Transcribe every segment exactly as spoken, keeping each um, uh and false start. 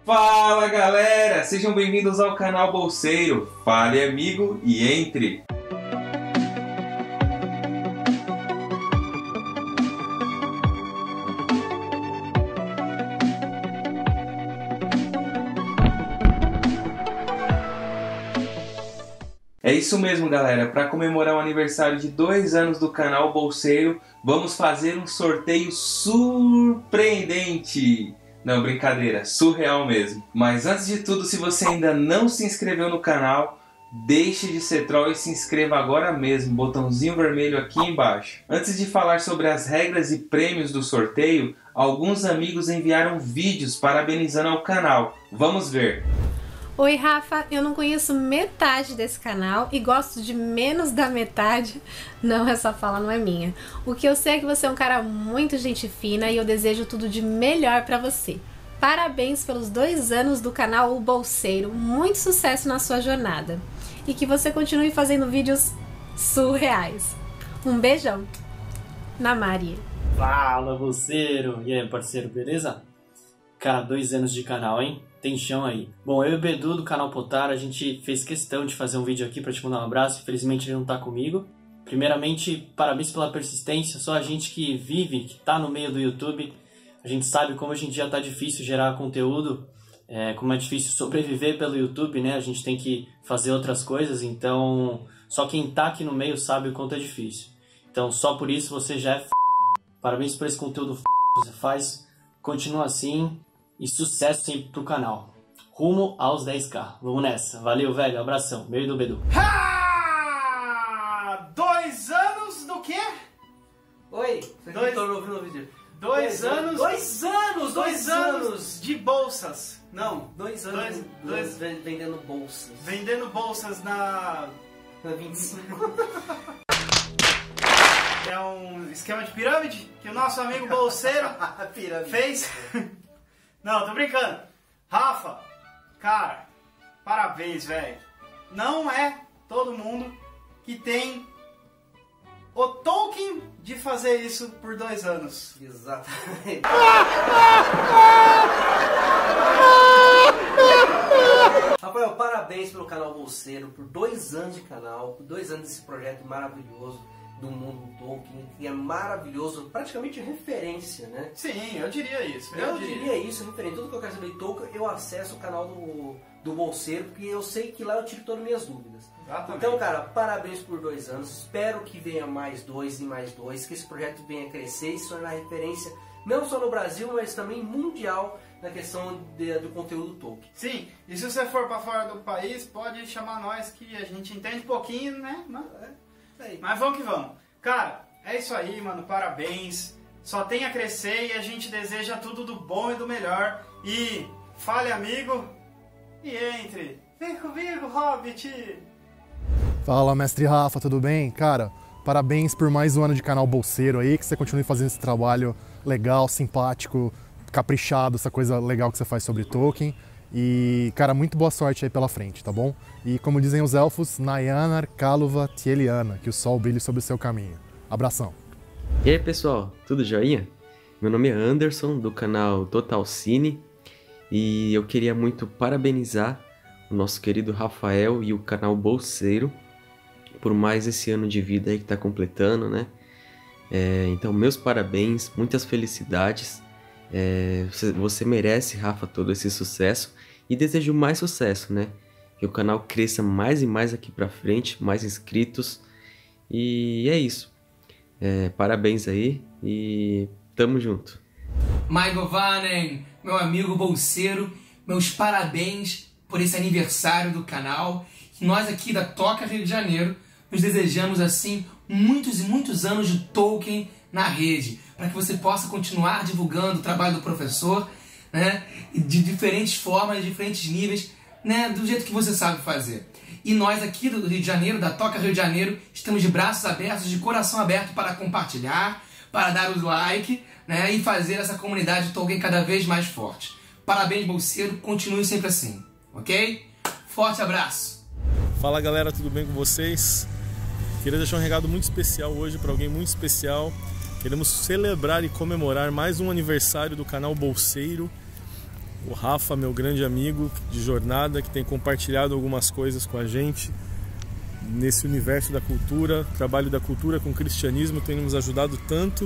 Fala galera, sejam bem-vindos ao canal Bolseiro. Fale amigo e entre! É isso mesmo galera, para comemorar o aniversário de dois anos do canal Bolseiro, vamos fazer um sorteio surpreendente! Não, brincadeira, surreal mesmo. Mas antes de tudo, se você ainda não se inscreveu no canal, deixe de ser troll e se inscreva agora mesmo, botãozinho vermelho aqui embaixo. Antes de falar sobre as regras e prêmios do sorteio, alguns amigos enviaram vídeos parabenizando ao canal. Vamos ver! Oi Rafa, eu não conheço metade desse canal e gosto de menos da metade. Não, essa fala não é minha. O que eu sei é que você é um cara muito gente fina e eu desejo tudo de melhor pra você. Parabéns pelos dois anos do canal O Bolseiro, muito sucesso na sua jornada. E que você continue fazendo vídeos surreais. Um beijão. Na Maria. Fala, bolseiro! E aí, parceiro, beleza? Cara, dois anos de canal, hein? Tem chão aí. Bom, eu e o Bedu do canal Potara, a gente fez questão de fazer um vídeo aqui pra te mandar um abraço. Infelizmente ele não tá comigo. Primeiramente, parabéns pela persistência. Só a gente que vive, que tá no meio do YouTube, a gente sabe como hoje em dia tá difícil gerar conteúdo, é, como é difícil sobreviver pelo YouTube, né? A gente tem que fazer outras coisas, então só quem tá aqui no meio sabe o quanto é difícil. Então só por isso você já é f... Parabéns por esse conteúdo f... que você faz. Continua assim. E sucesso sempre pro canal. Rumo aos dez K. Vamos nessa. Valeu, velho. Abração. Meu e do Bedu. Ha! Dois anos do quê? Oi, você dois... tô ouvindo o vídeo. Dois, dois anos... Dois anos! Dois, dois anos, anos de bolsas. Não. Dois anos dois, dois... vendendo bolsas. Vendendo bolsas na... Na vinte e cinco. É um esquema de pirâmide que o nosso amigo bolseiro fez. Não, tô brincando. Rafa, cara, parabéns, velho. Não é todo mundo que tem o Tolkien de fazer isso por dois anos. Exatamente. Rafael, parabéns pelo canal Bolseiro, por dois anos de canal, por dois anos desse projeto maravilhoso do mundo Tolkien, que é maravilhoso, praticamente referência, né? Sim, eu diria isso. Eu, eu diria. diria isso, referente. Tudo que eu quero saber de Tolkien, eu acesso o canal do, do Bolseiro, porque eu sei que lá eu tiro todas as minhas dúvidas. Exatamente. Então, cara, parabéns por dois anos. Espero que venha mais dois e mais dois, que esse projeto venha crescer e se tornar referência, não só no Brasil, mas também mundial, na questão de, do conteúdo Tolkien. Sim, e se você for para fora do país, pode chamar nós, que a gente entende um pouquinho, né? Mas... Aí. Mas vamos que vamos. Cara, é isso aí, mano. Parabéns. Só tem a crescer e a gente deseja tudo do bom e do melhor. E fale, amigo, e entre. Vem comigo, Hobbit. Fala, mestre Rafa, tudo bem? Cara, parabéns por mais um ano de canal Bolseiro aí. Que você continue fazendo esse trabalho legal, simpático, caprichado, essa coisa legal que você faz sobre Tolkien. E, cara, muito boa sorte aí pela frente, tá bom? E como dizem os elfos, Nayanar Kaluva Tieliana, que o sol brilhe sobre o seu caminho. Abração! E aí pessoal, tudo joinha? Meu nome é Anderson, do canal Total Cine, e eu queria muito parabenizar o nosso querido Rafael e o canal Bolseiro por mais esse ano de vida aí que tá completando, né? É, então, meus parabéns, muitas felicidades. É, você, você merece, Rafa, todo esse sucesso e desejo mais sucesso, né? Que o canal cresça mais e mais aqui pra frente, mais inscritos, e é isso. É, parabéns aí e tamo junto. Michael Vanen, meu amigo bolseiro, meus parabéns por esse aniversário do canal. Nós aqui da Toca Rio de Janeiro nos desejamos assim muitos e muitos anos de Tolkien na rede, para que você possa continuar divulgando o trabalho do professor, né, de diferentes formas, de diferentes níveis, né, do jeito que você sabe fazer. E nós aqui do Rio de Janeiro, da Toca Rio de Janeiro, estamos de braços abertos, de coração aberto para compartilhar, para dar o like, né, e fazer essa comunidade Tolkien cada vez mais forte. Parabéns, bolseiro, continue sempre assim, ok? Forte abraço! Fala galera, tudo bem com vocês? Queria deixar um recado muito especial hoje para alguém muito especial. Queremos celebrar e comemorar mais um aniversário do canal Bolseiro. o Rafa, meu grande amigo de jornada, que tem compartilhado algumas coisas com a gente nesse universo da cultura, trabalho da cultura com o cristianismo, tem nos ajudado tanto,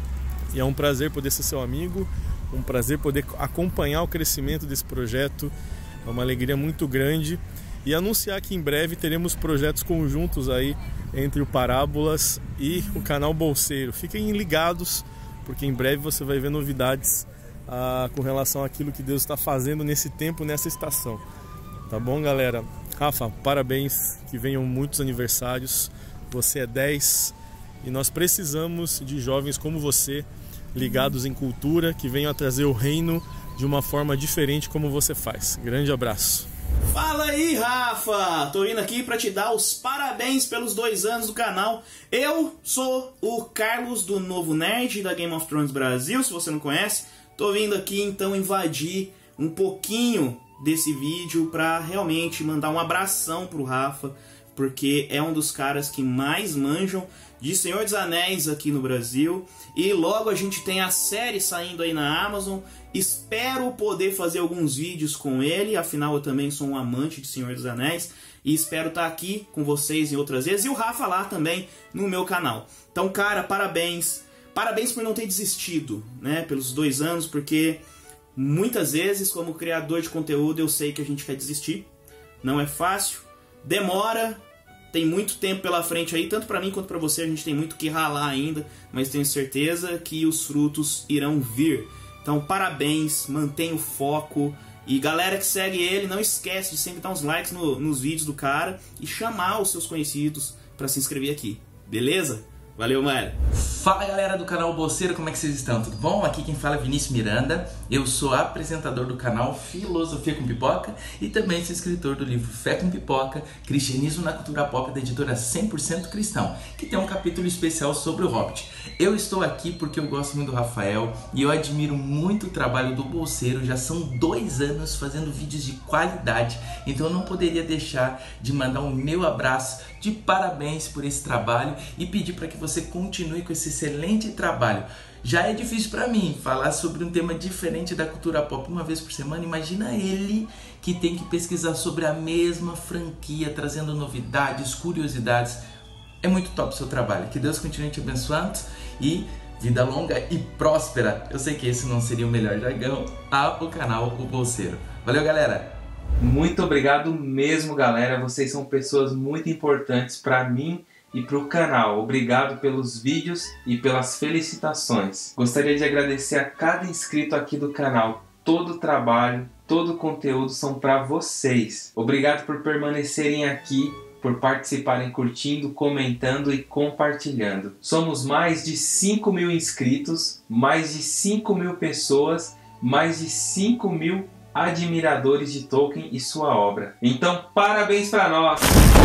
e é um prazer poder ser seu amigo, um prazer poder acompanhar o crescimento desse projeto, é uma alegria muito grande, e anunciar que em breve teremos projetos conjuntos aí entre o Parábolas e o canal Bolseiro. Fiquem ligados, porque em breve você vai ver novidades ah, com relação àquilo que Deus está fazendo nesse tempo, nessa estação. Tá bom, galera? Rafa, parabéns, que venham muitos aniversários, você é dez e nós precisamos de jovens como você, ligados em cultura, que venham a trazer o reino de uma forma diferente como você faz. Grande abraço. Fala aí, Rafa! Tô indo aqui pra te dar os parabéns pelos dois anos do canal. Eu sou o Carlos do Novo Nerd da Game of Thrones Brasil, se você não conhece. Tô vindo aqui então invadir um pouquinho desse vídeo pra realmente mandar um abração pro Rafa, porque é um dos caras que mais manjam de Senhor dos Anéis aqui no Brasil. E logo a gente tem a série saindo aí na Amazon. Espero poder fazer alguns vídeos com ele, afinal eu também sou um amante de Senhor dos Anéis. E espero estar aqui com vocês em outras vezes. E o Rafa lá também no meu canal. Então, cara, parabéns. Parabéns por não ter desistido, né, pelos dois anos, porque muitas vezes, como criador de conteúdo, eu sei que a gente quer desistir. Não é fácil, demora, tem muito tempo pela frente aí, tanto pra mim quanto pra você, a gente tem muito que ralar ainda, mas tenho certeza que os frutos irão vir. Então, parabéns, mantenha o foco. E galera que segue ele, não esquece de sempre dar uns likes no, nos vídeos do cara e chamar os seus conhecidos pra se inscrever aqui, beleza? Valeu, mano! Fala, galera do canal Bolseiro, como é que vocês estão? Tudo bom? Aqui quem fala é Vinícius Miranda, eu sou apresentador do canal Filosofia com Pipoca e também sou escritor do livro Fé com Pipoca, Cristianismo na Cultura Pop, da editora cem por cento Cristão, que tem um capítulo especial sobre o Hobbit. Eu estou aqui porque eu gosto muito do Rafael e eu admiro muito o trabalho do Bolseiro, já são dois anos fazendo vídeos de qualidade, então eu não poderia deixar de mandar o meu abraço de parabéns por esse trabalho e pedir para que você continue com esse excelente trabalho. Já é difícil para mim falar sobre um tema diferente da cultura pop uma vez por semana. Imagina ele que tem que pesquisar sobre a mesma franquia, trazendo novidades, curiosidades. É muito top o seu trabalho. Que Deus continue te abençoando e vida longa e próspera. Eu sei que esse não seria o melhor jargão ao canal O Bolseiro. Valeu, galera! Muito obrigado mesmo, galera. Vocês são pessoas muito importantes para mim e para o canal. Obrigado pelos vídeos e pelas felicitações. Gostaria de agradecer a cada inscrito aqui do canal. Todo o trabalho, todo o conteúdo são para vocês. Obrigado por permanecerem aqui, por participarem curtindo, comentando e compartilhando. Somos mais de cinco mil inscritos, mais de cinco mil pessoas, mais de cinco mil admiradores de Tolkien e sua obra. Então, parabéns para nós!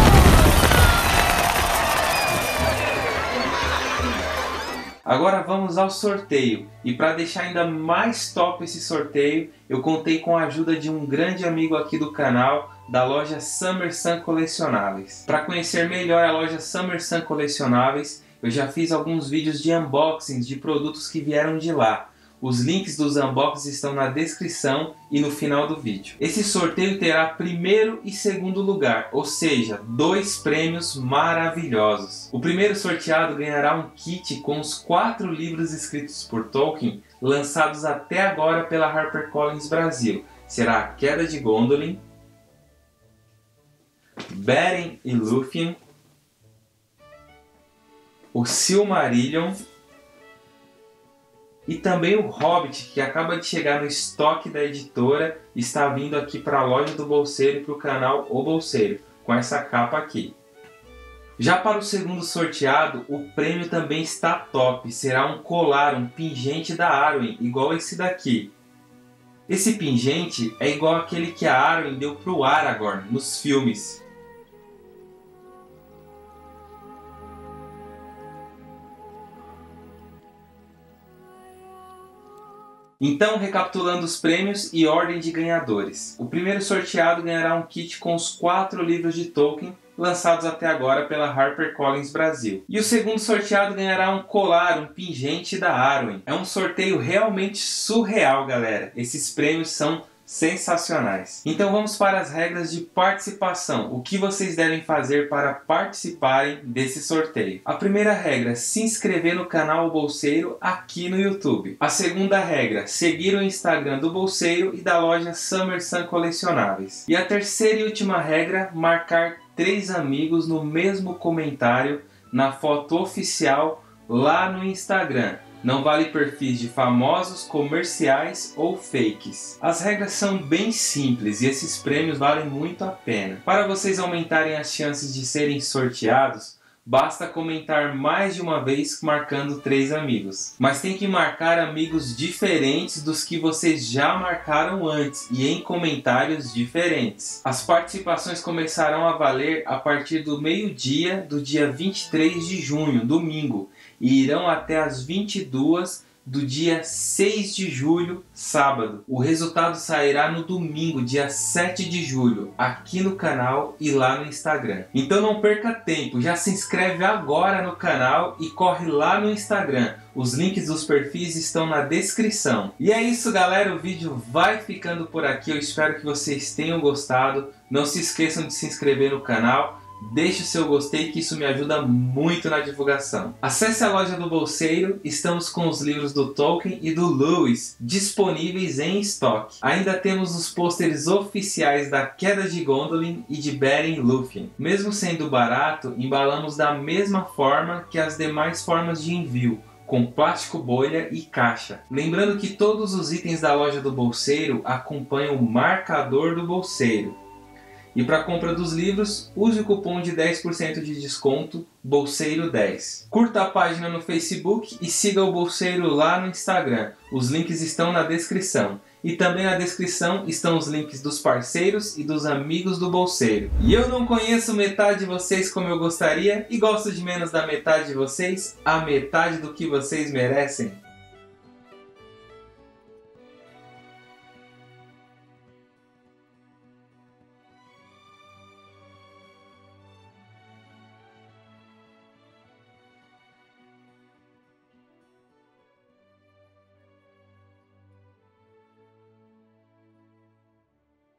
Agora vamos ao sorteio. E para deixar ainda mais top esse sorteio, eu contei com a ajuda de um grande amigo aqui do canal, da loja Summer Sun Colecionáveis. Para conhecer melhor a loja Summer Sun Colecionáveis, eu já fiz alguns vídeos de unboxings de produtos que vieram de lá. Os links dos unboxings estão na descrição e no final do vídeo. Esse sorteio terá primeiro e segundo lugar, ou seja, dois prêmios maravilhosos. O primeiro sorteado ganhará um kit com os quatro livros escritos por Tolkien, lançados até agora pela HarperCollins Brasil. Será A Queda de Gondolin, Beren e Lúthien, o Silmarillion e também o Hobbit, que acaba de chegar no estoque da editora, está vindo aqui para a loja do Bolseiro e para o canal O Bolseiro, com essa capa aqui. Já para o segundo sorteado, o prêmio também está top, será um colar, um pingente da Arwen, igual esse daqui. Esse pingente é igual aquele que a Arwen deu para o Aragorn nos filmes. Então, recapitulando os prêmios e ordem de ganhadores. O primeiro sorteado ganhará um kit com os quatro livros de Tolkien, lançados até agora pela HarperCollins Brasil. E o segundo sorteado ganhará um colar, um pingente da Arwen. É um sorteio realmente surreal, galera. Esses prêmios são sensacionais. Então vamos para as regras de participação. O que vocês devem fazer para participarem desse sorteio? A primeira regra, se inscrever no canal Bolseiro aqui no YouTube. A segunda regra, seguir o Instagram do Bolseiro e da loja Summer Sun Colecionáveis. E a terceira e última regra, marcar três amigos no mesmo comentário na foto oficial lá no Instagram. Não vale perfis de famosos, comerciais ou fakes. As regras são bem simples e esses prêmios valem muito a pena. Para vocês aumentarem as chances de serem sorteados, basta comentar mais de uma vez marcando três amigos. Mas tem que marcar amigos diferentes dos que vocês já marcaram antes e em comentários diferentes. As participações começarão a valer a partir do meio-dia do dia vinte e três de junho, domingo, e irão até as vinte e duas do dia seis de julho, sábado. O resultado sairá no domingo, dia sete de julho, aqui no canal e lá no Instagram. Então não perca tempo, já se inscreve agora no canal e corre lá no Instagram. Os links dos perfis estão na descrição. E é isso, galera, o vídeo vai ficando por aqui. Eu espero que vocês tenham gostado. Não se esqueçam de se inscrever no canal. Deixe o seu gostei, que isso me ajuda muito na divulgação. Acesse a loja do Bolseiro, estamos com os livros do Tolkien e do Lewis disponíveis em estoque. Ainda temos os pôsteres oficiais da Queda de Gondolin e de Beren Lúthien. Mesmo sendo barato, embalamos da mesma forma que as demais formas de envio, com plástico bolha e caixa. Lembrando que todos os itens da loja do Bolseiro acompanham o marcador do Bolseiro. E para a compra dos livros, use o cupom de dez por cento de desconto Bolseiro dez. Curta a página no Facebook e siga o Bolseiro lá no Instagram. Os links estão na descrição. E também na descrição estão os links dos parceiros e dos amigos do Bolseiro. E eu não conheço metade de vocês como eu gostaria e gosto de menos da metade de vocês, a metade do que vocês merecem.